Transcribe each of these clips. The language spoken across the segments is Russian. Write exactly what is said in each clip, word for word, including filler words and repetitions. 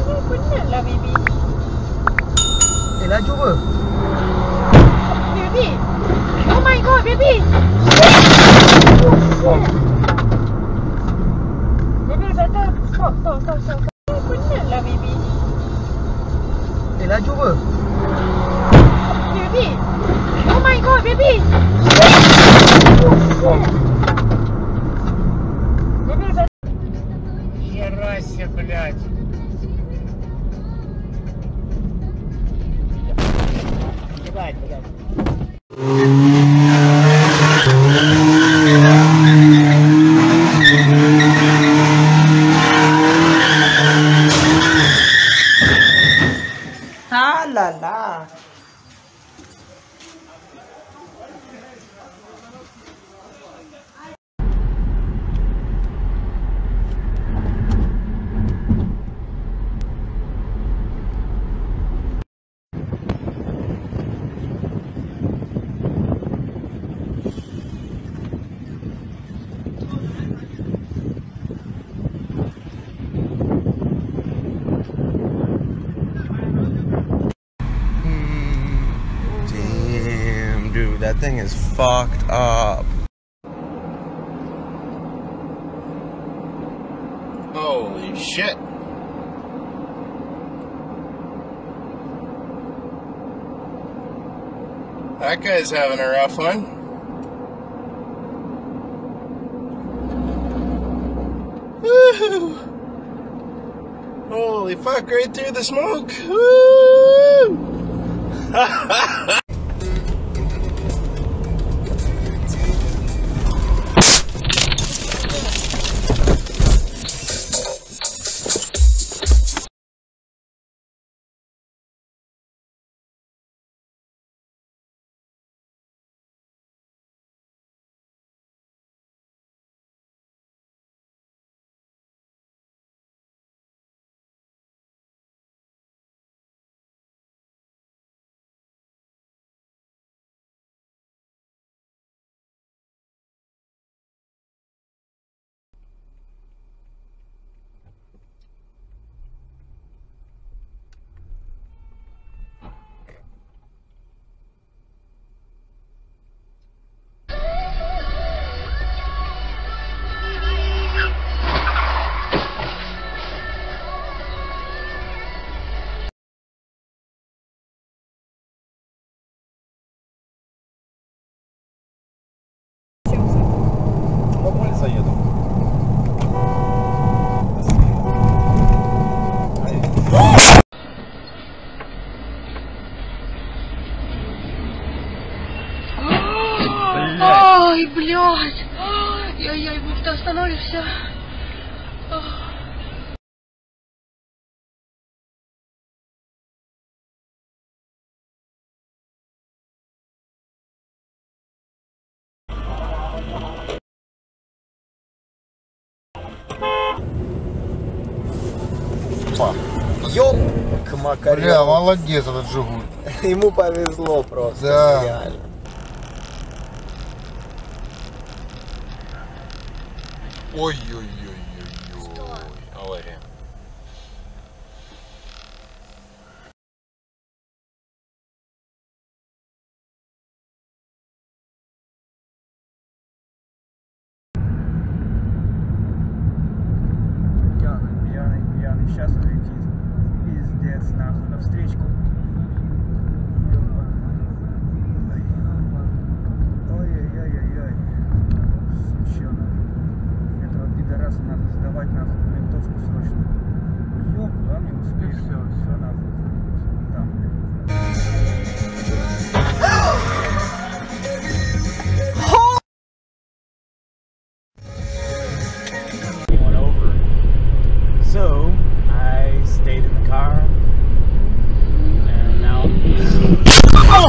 Penatlah baby. Eh, laju apa? Baby. Oh my god, baby. Oh, baby, better stop, stop, stop, stop. Penatlah baby. Eh, laju apa? Baby. Oh my god, baby. Baby, better. Херася, блядь. Блядь, блядь. Ah, la la. Dude, that thing is fucked up. Holy shit. That guy's having a rough one. Woo! Holy fuck, right through the smoke. Woo! Ой, блядь. Яй-яй, Бог, ты остановишься. Ёб, макарёв. Бля, молодец этот Жигуль. Ему повезло просто. Да. Реально. Ой-ой-ой-ой-ой. Авария. Пьяный, пьяный, пьяный. Сейчас улетит. Пиздец, нахуй. На встречку. Ой-ой-ой-ой-ой. Сучонок. Этого пидораса надо сдавать нахуй в ментовку срочно. Ёб, а не успеешь. Все, все нахуй. Там, So, I stayed in the car, and now... Oh!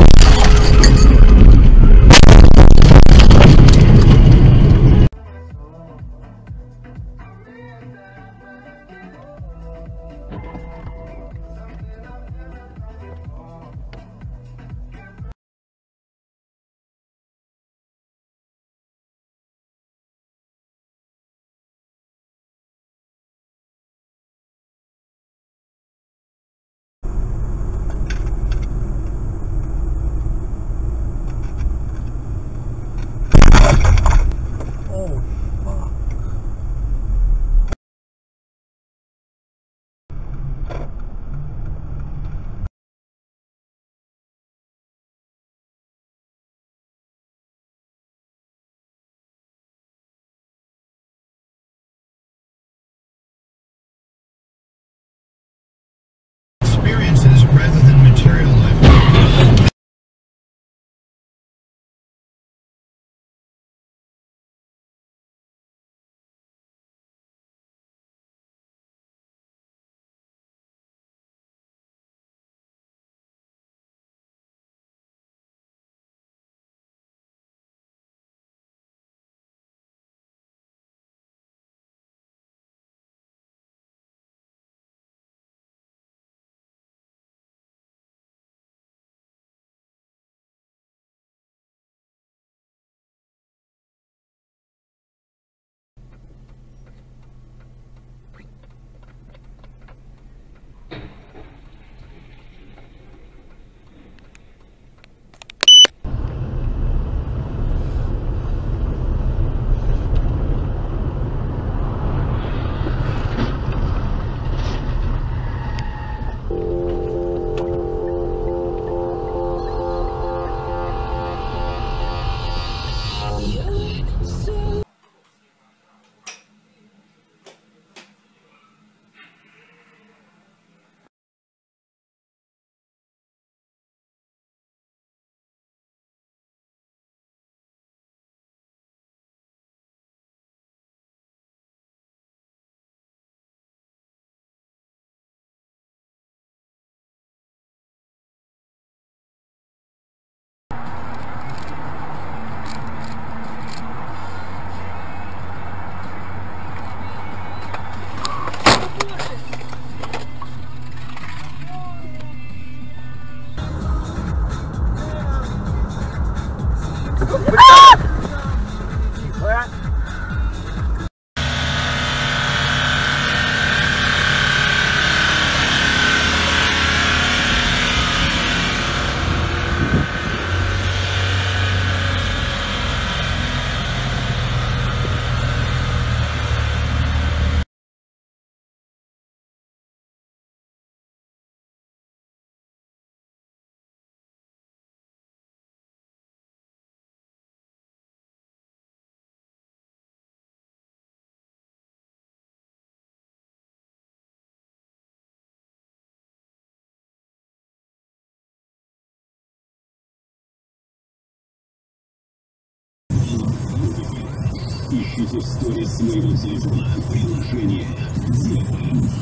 Ищите в сторис своего телефона приложение «Дело».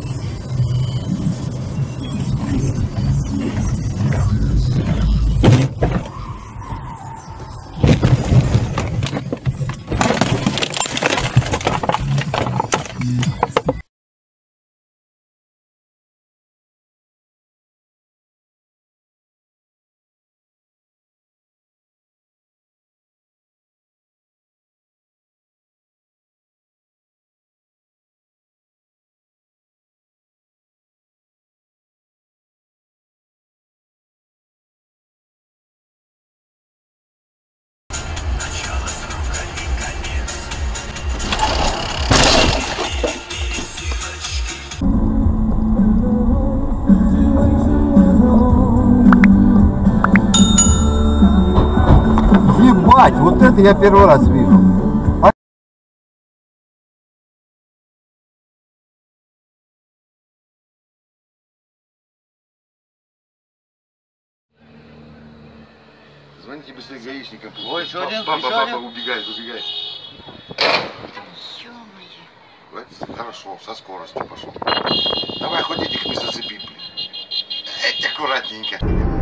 Ебать, вот это я первый раз вижу. Звоните быстрее гаишникам. Ой, еще один, папа, еще папа, один. убегай, убегай. Ё-моё. Хорошо, со скоростью пошел. Давай, хоть этих не зацепи, блин. Эть, аккуратненько.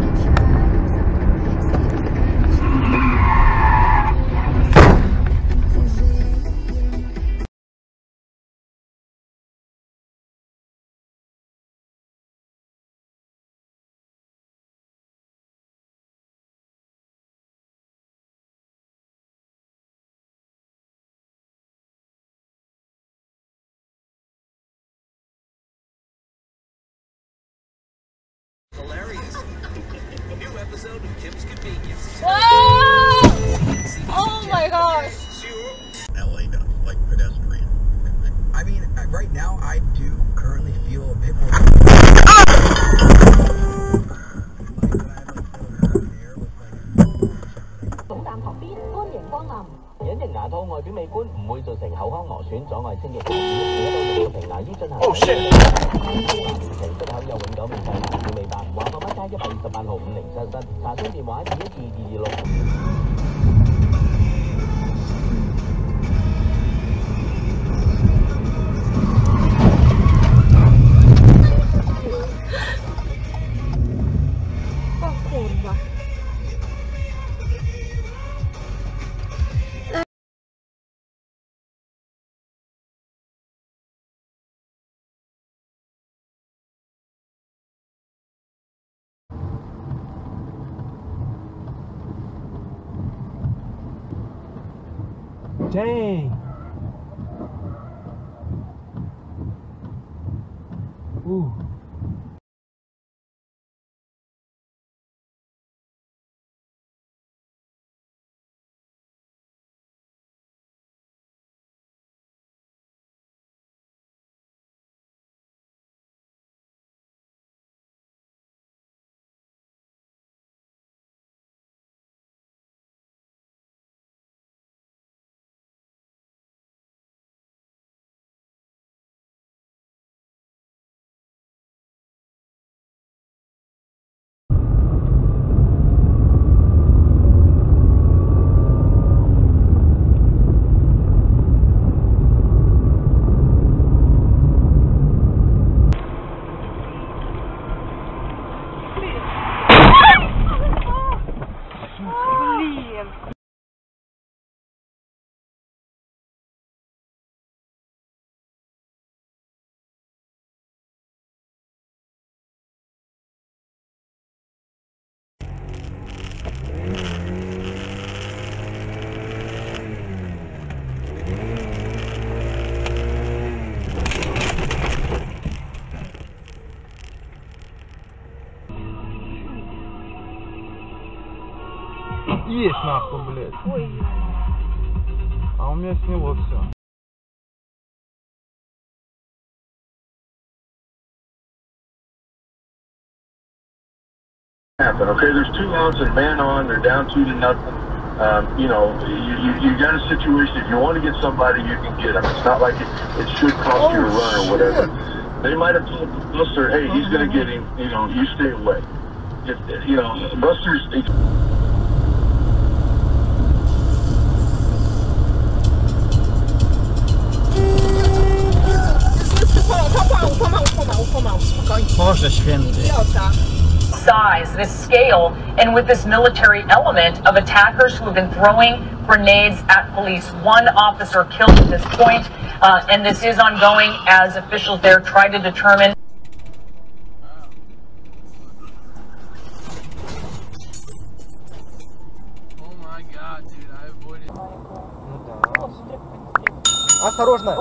Oh my gosh. L A does, like pedestrian. I mean, right now I do currently feel a bit more. 總站旁邊，歡迎光臨。隱形牙套外表美觀，唔會造成口腔磨損，阻礙清液流轉，亦都用平牙醫進行。Oh shit！出口有永久免費牙齒美白，華發灣街一百二十八號五零七室，查詢電話二一二二二六。 Dang. Ooh. Есть нахуй, блядь. Ой. А у меня с него все. Happen. Okay, there's two outs and man on. They're down two to nothing. Um, you know, you, you, you got a situation. If you want to get somebody, you can get them. It's not like it, it should cost oh, you a run or whatever. Shit. They might have told Buster, "Hey, he's going to get him. You know, you stay away." If, you know, Buster's. Boże święty. Size, this scale, and with this military element of attackers who have been throwing grenades at police. One officer killed at this point, uh, and this is ongoing as officials there try to determine. Oh my God, dude, I avoided. Осторожно!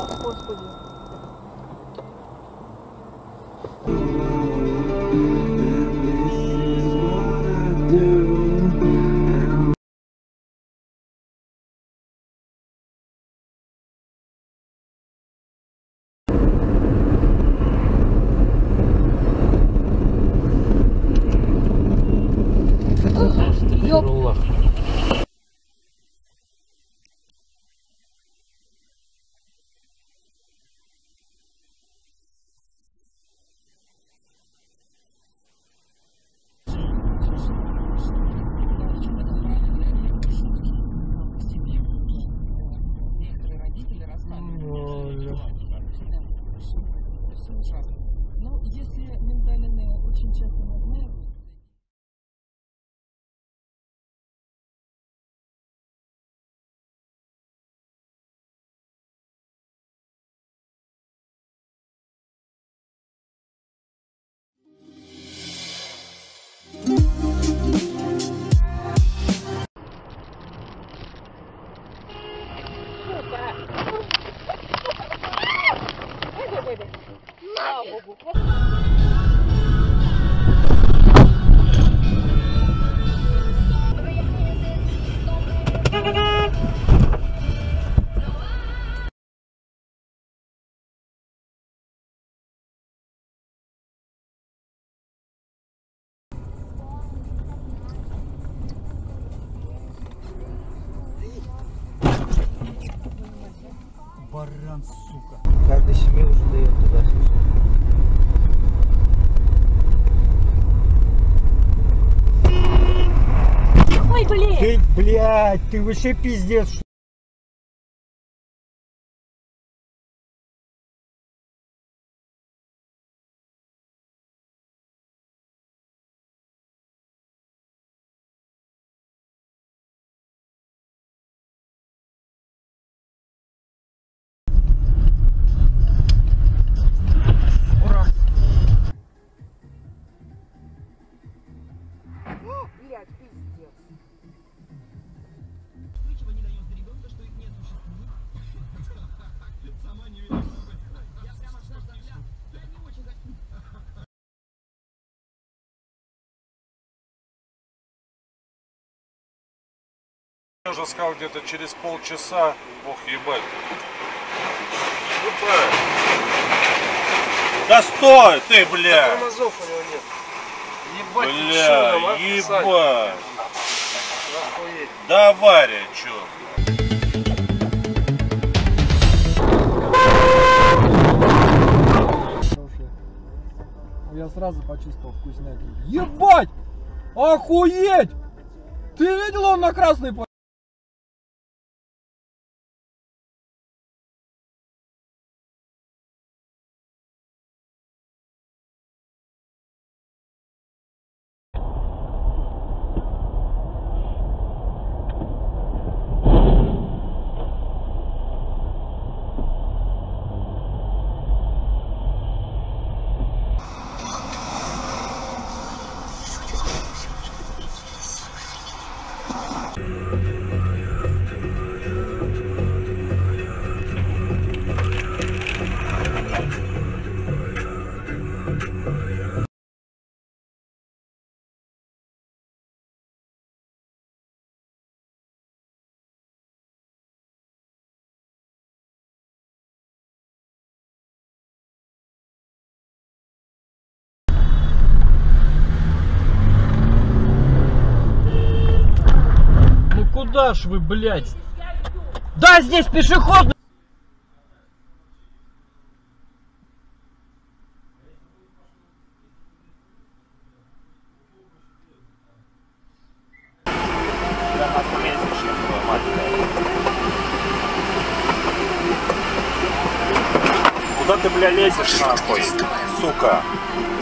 Баран, сука. Каждый себе уже дает туда-сюда. Ой, блин! Ты, блядь, ты вообще пиздец. Я уже сказал, где-то через полчаса. Ох, ебать. Да стой ты, бля! Да тормозов у него нет. Ебать, бля, чё, нам, ебать. Да авария, чё? Я сразу почувствовал вкуснятину. Ебать! Охуеть! Ты видел, он на красный по... Куда ж вы, блядь? Да, здесь пешеходный! Куда ты, бля, лезешь, нахуй? сука.